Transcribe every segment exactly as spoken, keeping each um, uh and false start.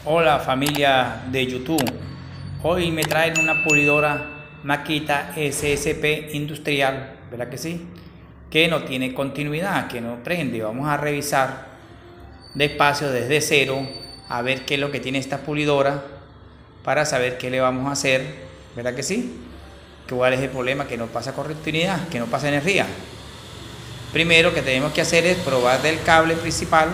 Hola familia de YouTube, hoy me traen una pulidora Makita S S P industrial, ¿verdad que sí? Que no tiene continuidad, que no prende. Vamos a revisar despacio desde cero a ver qué es lo que tiene esta pulidora para saber qué le vamos a hacer, ¿verdad que sí? ¿Cuál es el problema? Que no pasa continuidad, que no pasa energía. Primero que tenemos que hacer es probar del cable principal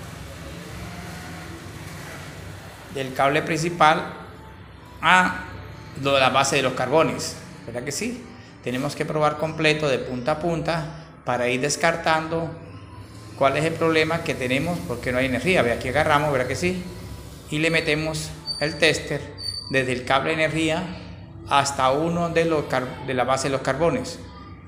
del cable principal a la base de los carbones, ¿verdad que sí? Tenemos que probar completo de punta a punta para ir descartando cuál es el problema que tenemos porque no hay energía. Ve, aquí agarramos, ¿verdad que sí? Y le metemos el tester desde el cable de energía hasta uno de, los de la base de los carbones.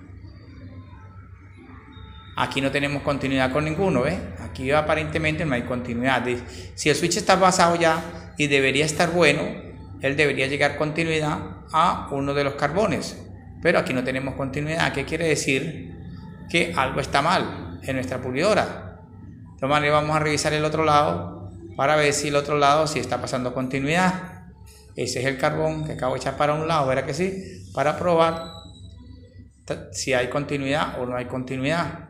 Aquí no tenemos continuidad con ninguno, ¿ves? Aquí aparentemente no hay continuidad. Si el switch está basado ya y debería estar bueno, él debería llegar continuidad a uno de los carbones. Pero aquí no tenemos continuidad. ¿Qué quiere decir? Que algo está mal en nuestra pulidora. De todas maneras vamos a revisar el otro lado para ver si el otro lado sí está pasando continuidad. Ese es el carbón que acabo de echar para un lado, ¿verdad que sí? Para probar si hay continuidad o no hay continuidad.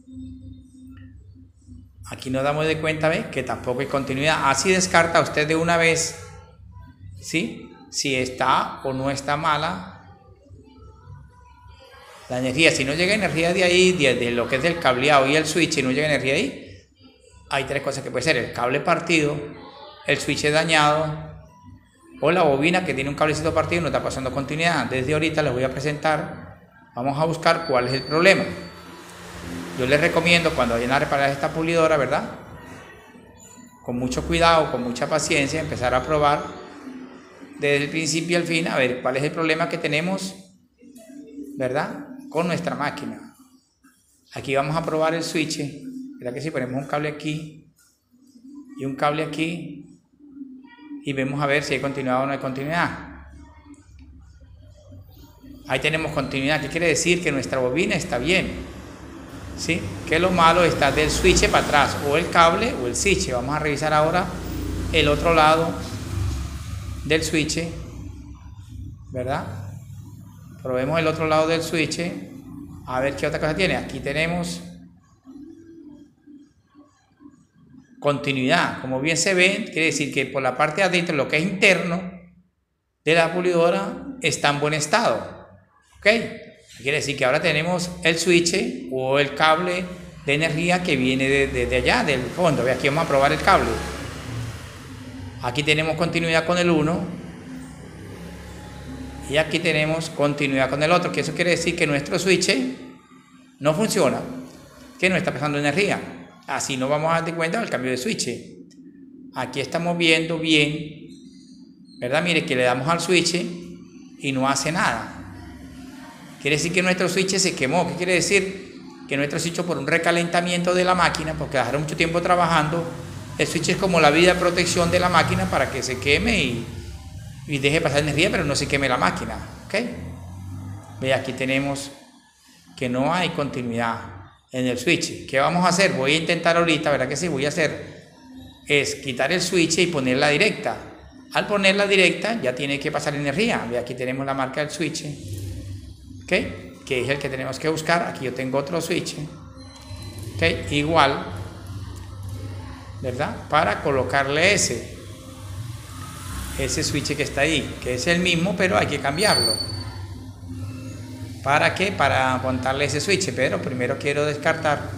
Aquí nos damos de cuenta, ¿ves? Que tampoco hay continuidad. Así descarta usted de una vez, ¿sí? Si está o no está mala la energía. Si no llega energía de ahí, de, de lo que es del cableado y el switch, y no llega energía ahí, hay tres cosas que puede ser: el cable partido, el switch dañado, o la bobina que tiene un cablecito partido y no está pasando continuidad. Desde ahorita les voy a presentar, vamos a buscar cuál es el problema. Yo les recomiendo cuando vayan a reparar esta pulidora, ¿verdad? Con mucho cuidado, con mucha paciencia, empezar a probar desde el principio al fin, a ver cuál es el problema que tenemos, ¿verdad? Con nuestra máquina. Aquí vamos a probar el switch, ¿verdad que si ponemos un cable aquí y un cable aquí y vemos a ver si hay continuidad o no hay continuidad? Ahí tenemos continuidad. ¿Qué quiere decir? Que nuestra bobina está bien. ¿Sí? Que lo malo está del switch para atrás, o el cable o el switch. Vamos a revisar ahora el otro lado del switch, ¿verdad? Probemos el otro lado del switch a ver qué otra cosa tiene. Aquí tenemos continuidad, como bien se ve, quiere decir que por la parte de adentro, lo que es interno de la pulidora, está en buen estado, ¿ok? Quiere decir que ahora tenemos el switch o el cable de energía que viene de, de, de allá, del fondo. Ve, aquí vamos a probar el cable. Aquí tenemos continuidad con el uno y aquí tenemos continuidad con el otro, que eso quiere decir que nuestro switch no funciona, que no está pasando energía. Así no vamos a dar cuenta del cambio de switch. Aquí estamos viendo bien, ¿verdad? Mire que le damos al switch y no hace nada. Quiere decir que nuestro switch se quemó. ¿Qué quiere decir? Que nuestro switch, por un recalentamiento de la máquina, porque dejaron mucho tiempo trabajando, el switch es como la vida de protección de la máquina para que se queme y, y deje pasar energía, pero no se queme la máquina. ¿Ok? Ve, aquí tenemos que no hay continuidad en el switch. ¿Qué vamos a hacer? Voy a intentar ahorita, ¿verdad que sí? Voy a hacer es quitar el switch y ponerla directa. Al ponerla directa ya tiene que pasar energía. Ve, aquí tenemos la marca del switch, ¿okay? Que es el que tenemos que buscar. Aquí yo tengo otro switch, ¿okay? Igual, ¿verdad? Para colocarle ese ese switch que está ahí, que es el mismo, pero hay que cambiarlo. ¿Para qué? Para montarle ese switch, pero primero quiero descartar,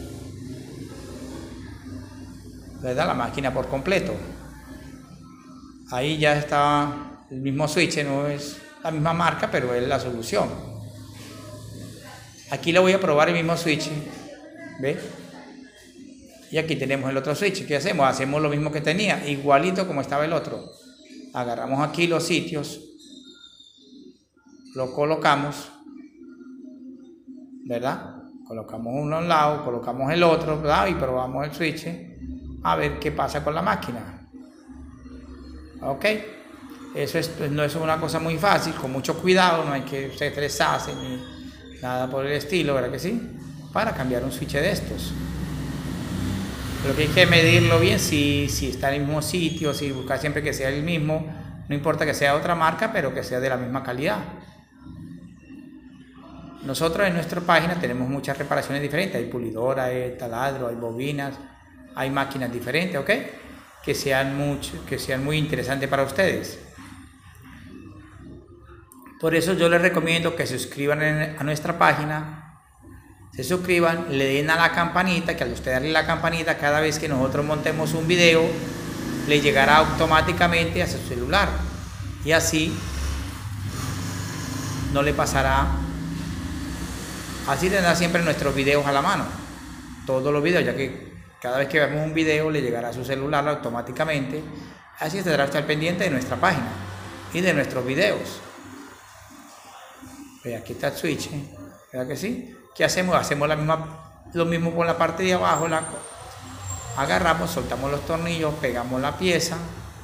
¿verdad? La máquina por completo. Ahí ya está el mismo switch, no es la misma marca, pero es la solución. Aquí le voy a probar el mismo switch, ¿ve? Y aquí tenemos el otro switch. ¿Qué hacemos? Hacemos lo mismo que tenía, igualito como estaba el otro. Agarramos aquí los sitios, lo colocamos, ¿verdad? Colocamos uno a un lado, colocamos el otro, ¿verdad? Y probamos el switch a ver qué pasa con la máquina. ¿Ok? Eso es, no es una cosa muy fácil, con mucho cuidado, no hay que estresarse ni nada por el estilo, ¿verdad que sí? Para cambiar un switch de estos. Lo que hay que medirlo bien, si, si está en el mismo sitio, si buscar siempre que sea el mismo, no importa que sea otra marca, pero que sea de la misma calidad. Nosotros en nuestra página tenemos muchas reparaciones diferentes, hay pulidoras, hay taladro, hay bobinas, hay máquinas diferentes, ¿ok? Que sean, mucho, que sean muy interesantes para ustedes. Por eso yo les recomiendo que se suscriban a nuestra página, se suscriban, le den a la campanita, que al usted darle la campanita cada vez que nosotros montemos un video, le llegará automáticamente a su celular y así no le pasará, así tendrá siempre nuestros videos a la mano, todos los videos, ya que cada vez que veamos un video le llegará a su celular automáticamente, así tendrá estar pendiente de nuestra página y de nuestros videos. Ve, aquí está el switch, ¿verdad que sí? ¿Qué hacemos? Hacemos la misma, lo mismo con la parte de abajo, la agarramos, soltamos los tornillos, pegamos la pieza,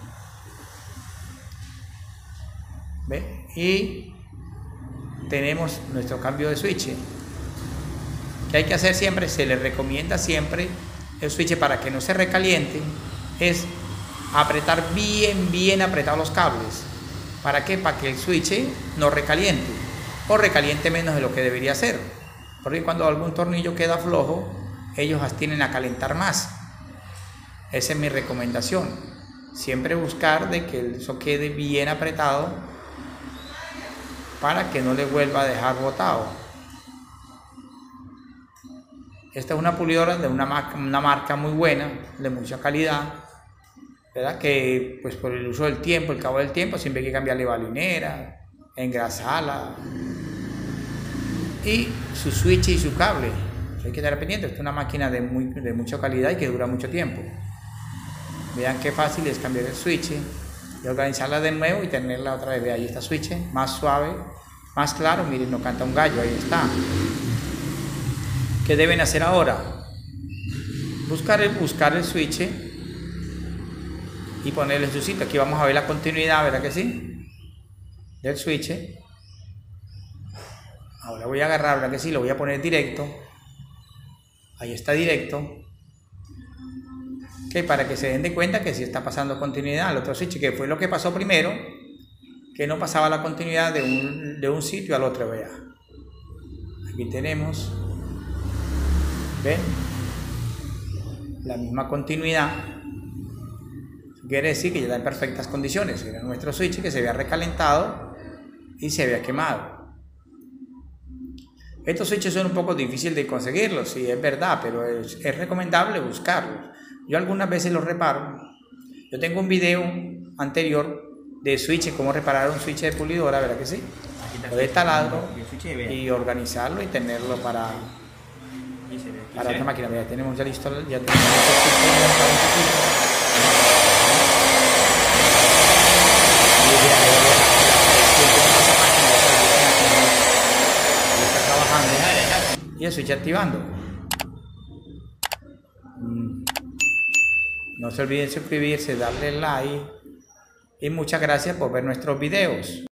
¿ve? Y tenemos nuestro cambio de switch. ¿Qué hay que hacer siempre? Se les recomienda siempre el switch para que no se recaliente, es apretar bien, bien apretados los cables. ¿Para qué? Para que el switch no recaliente o recaliente menos de lo que debería ser. Porque cuando algún tornillo queda flojo, ellos tienden a calentar más. Esa es mi recomendación. Siempre buscar de que eso quede bien apretado para que no le vuelva a dejar botado. Esta es una pulidora de una marca, una marca muy buena, de mucha calidad, ¿verdad? Que pues por el uso del tiempo, el cabo del tiempo, siempre hay que cambiarle balinera, engrasarla y su switch y su cable. Hay que estar pendiente. Esta es una máquina de, muy, de mucha calidad y que dura mucho tiempo. Vean qué fácil es cambiar el switch y organizarla de nuevo y tenerla otra vez. Vean, ahí está el switch, más suave, más claro. Miren, no canta un gallo, ahí está. ¿Qué deben hacer ahora? Buscar el, buscar el switch y ponerle su sitio. Aquí vamos a ver la continuidad, ¿verdad que sí? Del switch. Ahora voy a agarrar, ¿verdad que sí? Lo voy a poner directo. Ahí está directo. Okay, para que se den de cuenta que sí está pasando continuidad al otro switch, que fue lo que pasó primero, que no pasaba la continuidad de un, de un sitio al otro. Vea. Aquí tenemos, ¿ven? La misma continuidad. Quiere decir que ya está en perfectas condiciones. Era nuestro switch que se había recalentado y se había quemado. Estos switches son un poco difíciles de conseguirlos, sí, es verdad, pero es, es recomendable buscarlos. Yo algunas veces los reparo. Yo tengo un video anterior de switch, cómo reparar un switch de pulidora, ¿verdad que sí? O de taladro y organizarlo y tenerlo para, para otra máquina. Ya tenemos ya listo, ya tenemos y el switch activando. No se olviden suscribirse, darle like y muchas gracias por ver nuestros videos.